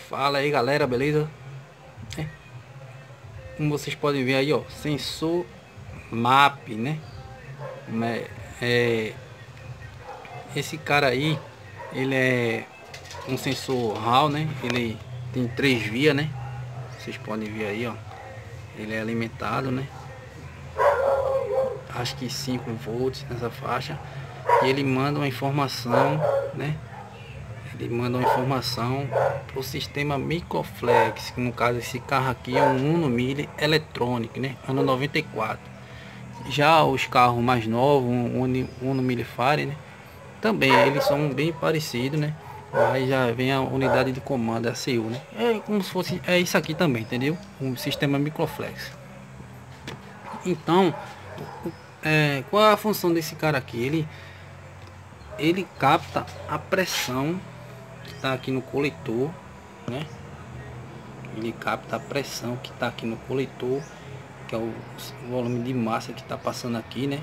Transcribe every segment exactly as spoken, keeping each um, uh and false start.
Fala aí galera, beleza? É. Como vocês podem ver aí, ó, sensor map, né? É, é, esse cara aí, ele é um sensor R A W, né? Ele tem três vias, né? Vocês podem ver aí, ó. Ele é alimentado, né? Acho que cinco volts nessa faixa. E ele manda uma informação, né? Ele manda uma informação para o sistema Microflex, que no caso esse carro aqui é um Uno Mille Electronic, né? Ano noventa e quatro. Já os carros mais novos, um Uno Mille Fire, né? Também eles são bem parecidos, né? Aí já vem a unidade de comando, a C U, né? É como se fosse, é isso aqui também, entendeu? Um sistema Microflex. Então, é, qual é a função desse cara aqui? Ele, ele capta a pressão que está aqui no coletor, né? Ele capta a pressão que está aqui no coletor, que é o volume de massa que está passando aqui, né?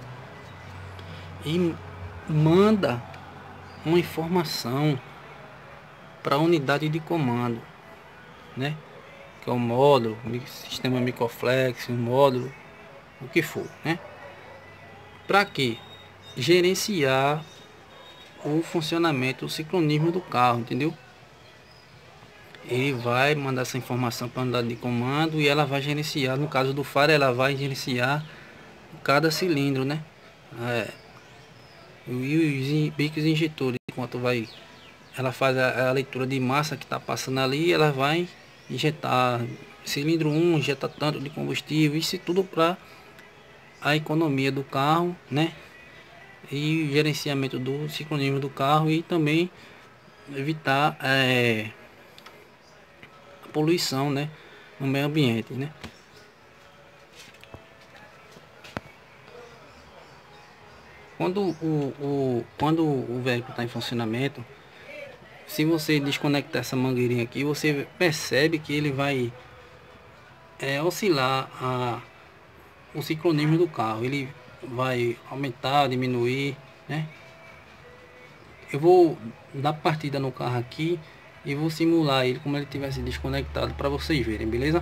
E manda uma informação para a unidade de comando, né? Que é o módulo, sistema Microflex, o módulo, o que for, né? Para que gerenciar o funcionamento, o sincronismo do carro, entendeu? Ele vai mandar essa informação para a unidade de comando e ela vai gerenciar, no caso do faro, ela vai gerenciar cada cilindro, né? É, e os bicos injetores, enquanto vai, ela faz a, a leitura de massa que está passando ali, ela vai injetar cilindro um, injeta tanto de combustível, isso tudo para a economia do carro, né? E o gerenciamento do sincronismo do carro e também evitar é, a poluição, né, no meio ambiente, né? Quando o, o, quando o veículo está em funcionamento, se você desconectar essa mangueirinha aqui, você percebe que ele vai é, oscilar a, o sincronismo do carro. Ele vai aumentar, diminuir, né? Eu vou dar partida no carro aqui e vou simular ele como ele tivesse desconectado para vocês verem, beleza?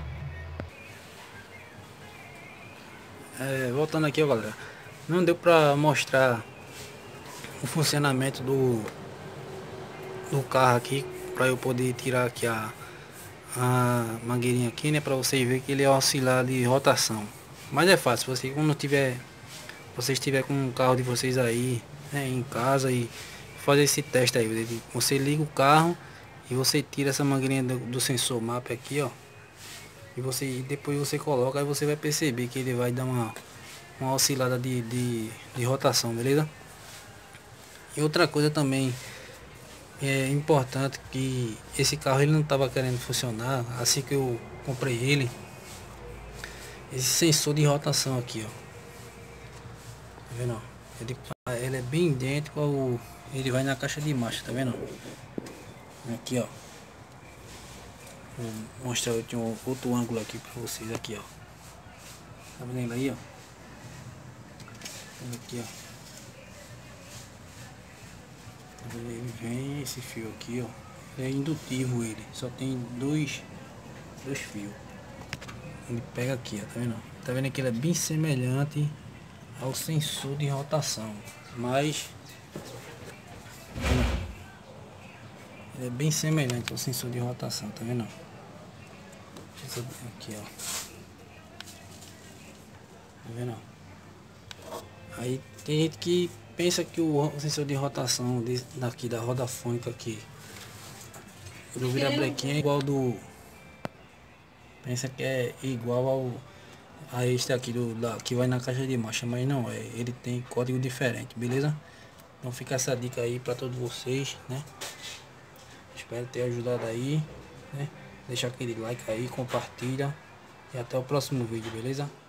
É, voltando aqui, ó, galera, não deu para mostrar o funcionamento do do carro aqui para eu poder tirar aqui a a mangueirinha aqui, né, para vocês verem que ele é oscilar de rotação. Mas é fácil, você quando tiver vocês estiver com o carro de vocês aí, né, em casa, e fazer esse teste aí, você liga o carro e você tira essa mangueirinha do, do sensor map aqui, ó, e você e depois você coloca, aí você vai perceber que ele vai dar uma uma oscilada de, de, de rotação, beleza? E outra coisa também é importante, que esse carro ele não estava querendo funcionar assim que eu comprei ele, esse sensor de rotação aqui, ó, tá vendo? Ele, ele é bem idêntico ao, ele vai na caixa de marcha, tá vendo? Aqui, ó, vou mostrar um outro ângulo aqui para vocês aqui, ó, tá vendo aí, ó? Aqui, ó, ele vem esse fio aqui, ó, é indutivo, ele só tem dois dois fios, ele pega aqui, ó, tá vendo? Tá vendo que ele é bem semelhante ao sensor de rotação, mas ele é bem semelhante ao sensor de rotação, tá vendo? Aqui, ó, tá vendo? Aí tem gente que pensa que o sensor de rotação de, daqui da roda fônica aqui do virabrequim é igual do, pensa que é igual ao a este aqui do da, que vai na caixa de marcha, mas não é, ele tem código diferente, beleza? Então fica essa dica aí para todos vocês, né? Espero ter ajudado aí, né? Deixa aquele like aí, compartilha e até o próximo vídeo, beleza?